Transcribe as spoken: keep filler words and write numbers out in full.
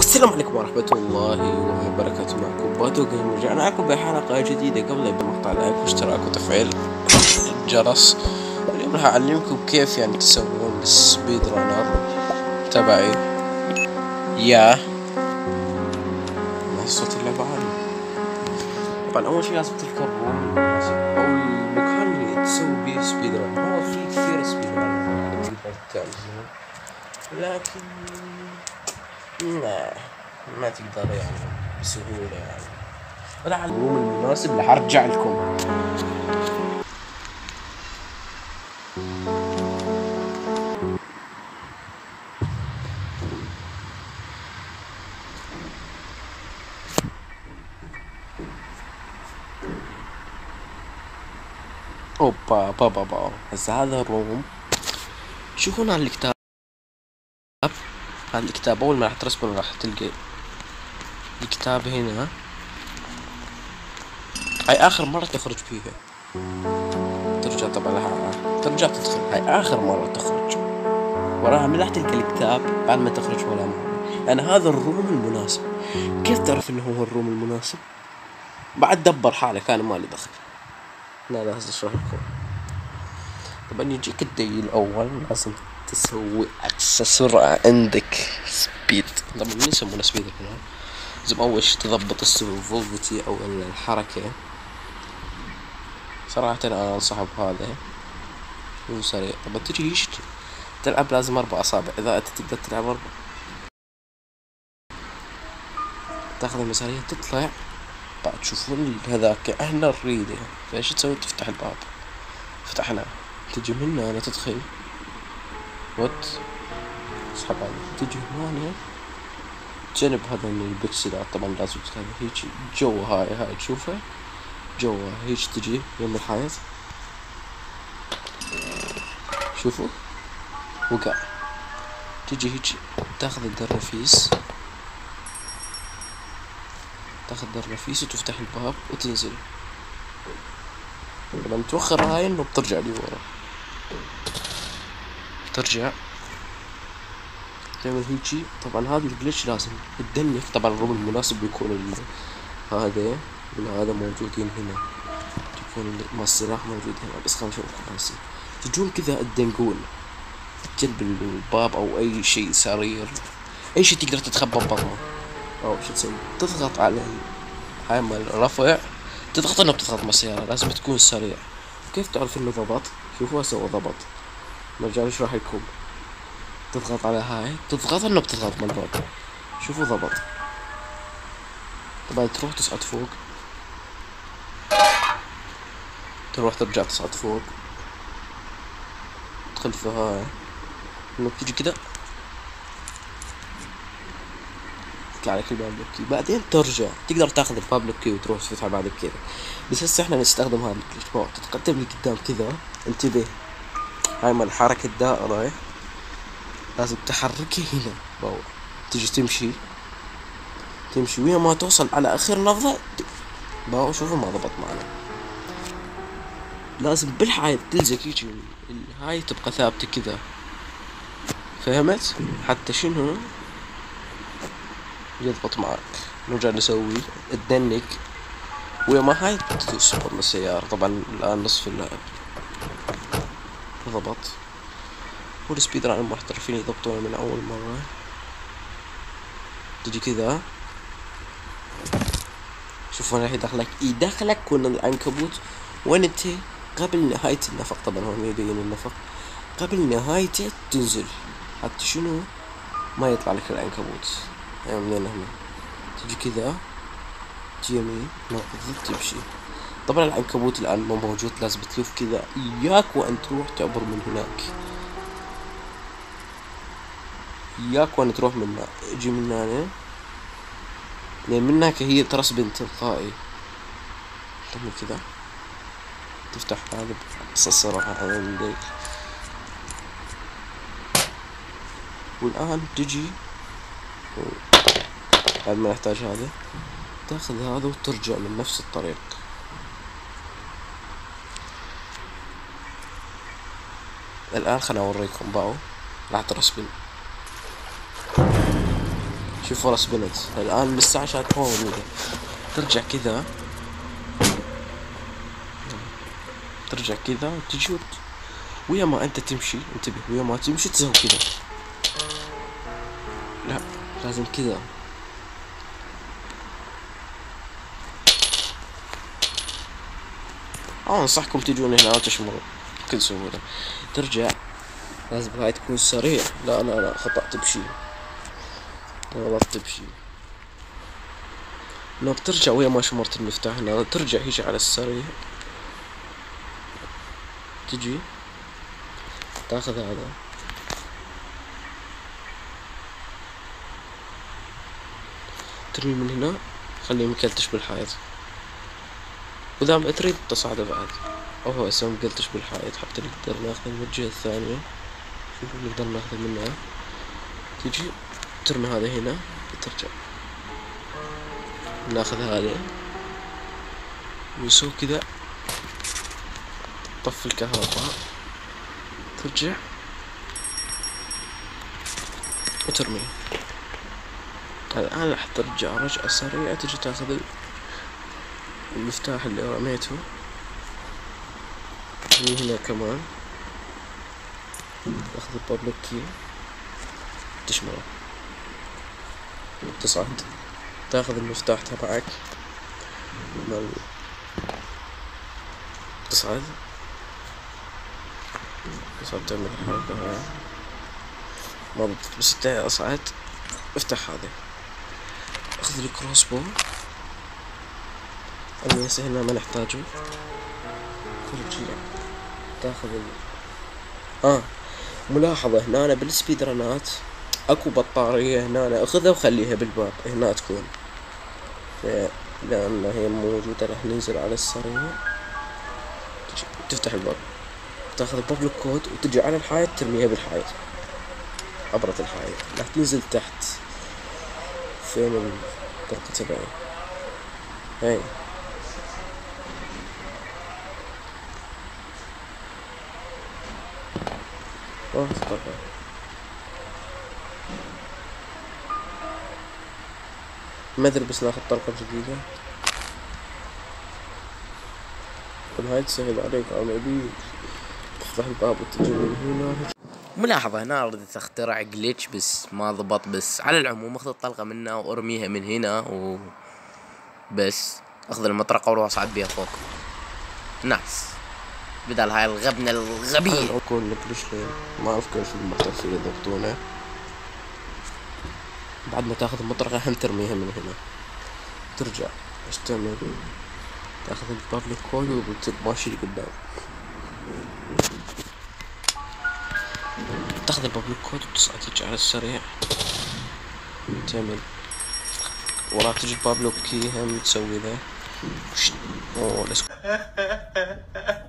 السلام عليكم ورحمة الله وبركاته. معكم باتو جيم، رجعنا لكم بحلقة جديدة. قبل بمقطع لايك واشتراك وتفعيل الجرس. اليوم راح أعلمكم كيف يعني تسوون السبيد رانر تبعي. يا ما صوت اللعبة عالي. طبعا أول شي لازم تذكر الروم المناسب أو المكان اللي تسوي بيه سبيد رانر. هو في كثير سبيد رانر تقدر تعمله، لكن ما ما تقدر يعني بسهولة يعني. ولا على الروم المناسب اللي حرجع لكم. اوبا بابا بابا هسا هذا الروم. شوفوا هنا الكتاب، هذا الكتاب اول ما راح ترسمه راح تلقى الكتاب هنا. هاي اخر مرة تخرج فيها، ترجع طبعا لها ترجع تدخل. هاي اخر مرة تخرج، وراها من راح تلقى الكتاب بعد ما تخرج ولا مرة. يعني هذا الروم المناسب. كيف تعرف انه هو الروم المناسب؟ بعد دبر حالك، انا مالي دخل. لا لازم اشرح لكم. طبعا يجيك الدليل الاول، لازم تسوي اقصى سرعة عندك سبيد. طبعا من يسمونه سبيد هنا؟ لازم اول شي تضبط السوفوفيتي او الحركة. صراحة انا انصح بهذا، هو سريع. طبعا تجي هيش تلعب لازم اربع اصابع، اذا انت تقدر تلعب اربع تاخذ المسارية تطلع. بعد تشوفون هذاك احنا نريده، فايش تسوي؟ تفتح الباب. فتحنا، تجي من هنا تدخل وات اسحب عليه، تجي هنا تجنب هذا البكسلات. طبعا لازم تخلي هيك جوا. هاي هاي تشوفها جوا هيك، تجي يم الحيط. شوفوا وقع. تجي هيك تاخذ الدرافيس، تاخذ الدرافيس وتفتح الباب وتنزل. لما توخر هاي انه بترجع لي ورا، ترجع تعمل هيجي. طبعا هذا الجلتش لازم تدنك. طبعا الروم المناسب بيكون هذا وهذا موجودين هنا، تكون السلاح موجود هنا. بس خلينا نشوف هسه. تجون كذا تدنقون جنب الباب او اي شيء سرير، اي شيء تقدر تتخبى ببطنه. او شو تسوي؟ تضغط على هاي مال الرفع، تضغط انه بتضغط مع السيارة. لازم تكون سريع. كيف تعرف انه ضبط؟ شوفوا هسه هو ضبط. نرجع نشرح لكم. تضغط على هاي، تضغط انه بتضغط من الباب. شوفوا ضبط. طبعا تروح تصعد فوق، تروح ترجع تصعد فوق، تدخل في هاي انه بتيجي كده يطلع لك الباب لوكي. بعدين ترجع تقدر تاخذ الباب لوكي وتروح تفتحه بعد كذا. بس هسه احنا نستخدم هذا الكليش. تتقدم لقدام كذا، انتبه. هاي مال حركة الدائرة لازم تحركها هنا. باو تجي تمشي تمشي ويا ما توصل على اخر نفضة. باو شوفوا ما ضبط معنا. لازم بالحياة تلزق هيجي، هاي تبقى ثابتة كذا. فهمت؟ حتى شنو يضبط معك. نرجع نسوي تدنك ويا ما هاي تسبر السيارة. طبعا الآن نصف اللعب ضبط. والسبيد ران المحترفين يضبطونه من أول مرة. تجي كذا، شوفوا راح يدخلك يدخلك كون العنكبوت وين انت قبل نهاية النفق. طبعا هون يبين النفق قبل نهايته تنزل، حتى شنو ما يطلع لك العنكبوت. يعني من هنا تجي كذا، تجي يمين نقطة تمشي. طبعا العنكبوت الآن مو موجود، لازم تلف كذا. إياك وأن تروح تعبر من هناك، إياك وأن تروح من هنا. اجي من هنا، لأن من هناك هي ترسبن تلقائي. تعمل كذا، تفتح هذا بس الصراحة عندك. والآن تجي بعد ما نحتاج هذا، تاخذ هذا وترجع من نفس الطريق. الآن خلنا أوريكم. باو راح ترسبن. شوف فرص بنت الآن لسه عشان موجودة. ترجع كذا، ترجع كذا وتجي ويا ما أنت تمشي، انتبه، ويا ما تمشي تسوي كذا. لا لازم كذا. اه انصحكم تجون هنا وتشمروا بكل سهولة. ترجع لازم هاي تكون سريع. لا لا لا خطأت بشي، غلطت بشي. لو بترجع ويا ما شمرت المفتاح هنا، ترجع هيك على السريع، تجي تاخذ هذا، ترمي من هنا، خليه مكلتش بالحائط. وإذا ما تريد تصعده بعد، أو هو هسه مكلتش بالحائط، حتى نقدر ناخذه من الجهة الثانية. شوفوا نقدر ناخذه منها. تجي ترمي هذا هنا، ترجع ناخذ هذا ويسوي كذا، طفي الكهرباء، ترجع وترمي. الآن راح ترجع رجعة سريعة، تجي تاخذ المفتاح اللي رميته من هنا كمان، تاخذ البابليك كي، تشمره، تصعد، تاخذ المفتاح تبعك مال، تصعد تصعد تعمل الحركة هاي ما ضبطت، بس انت اصعد، افتح هذا، اخذ الكروس بو، الميس هنا ما نحتاجه، ترجع تاخذ ال... اه ملاحظة هنا أنا بالسبيد رانات اكو بطارية هنا، اخذها وخليها بالباب هنا تكون، لأن هي موجودة. راح ننزل على السريع، تفتح الباب، تاخذ البابليك كود وتجي على الحائط، ترميها بالحائط، عبرة الحائط، راح تنزل تحت فين الطرقة تبعي هاي. راح تطلع ما ادري، بس ناخذ طرقة جديدة. هاي تسهل عليك عملية، تفتح الباب وتجي من هنا. ملاحظة هنا ردت اخترع جليتش بس ما ضبط، بس على العموم اخذ الطلقة منها وارميها من هنا وبس، اخذ المطرقة وروح اصعد بيها فوق. نايس، بدل هاي الغبنة الغبية. اكون ليش ما اعرف كيف المحترفين يضبطونه. بعد ما تاخذ المطرقة هم ترميها من هنا، ترجع ايش تعمل؟ تاخذ البابليك كود وتماشي قدام، تاخذ البابليك كود وتصعد تجي على السريع، تعمل وراك تجي البابليك كي هم تسوي ذا. اوه